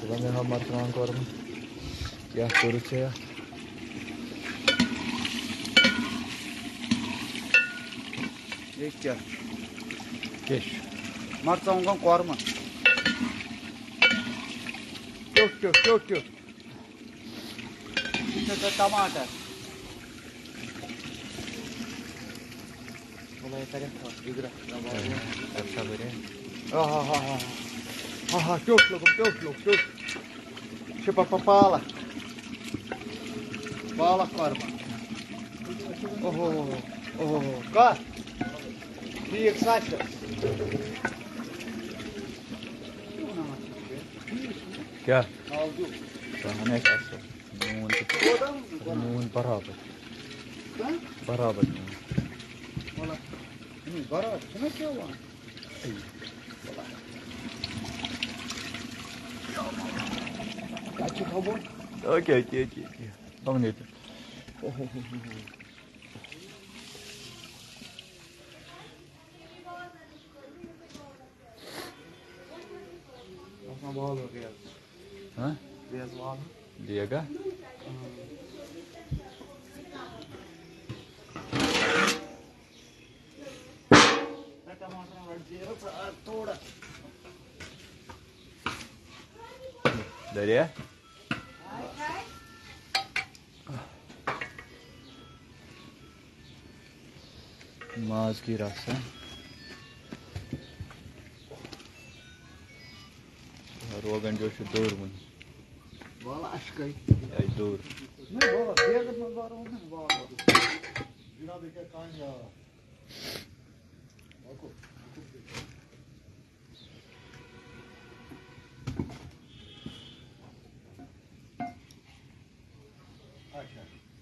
Bana ha matran korma. Ya kuruç ya. ये क्या Geç. मरचांगा कॉर्मा क्यों टमाटर Olay taraf var. İgra. अच्छा बरे. हाँ क्यों शिपा पाला कॉर्मा ओहो का ठीक साच क्या? Sahne kasır. Nun beraber. Beraber. वाला नहीं बड़ा सुना क्या हुआ अच्छी खबर Okey. Tamam neydi? अपना बॉल हो गया Ha? Baseball Diega? थोड़ा Darya? Maaz की रस है रोगन जोश दूर मन वाला अशकई आई दूर नहीं वाला बेस में बार होने वाला जिना देखे कान या देखो अच्छा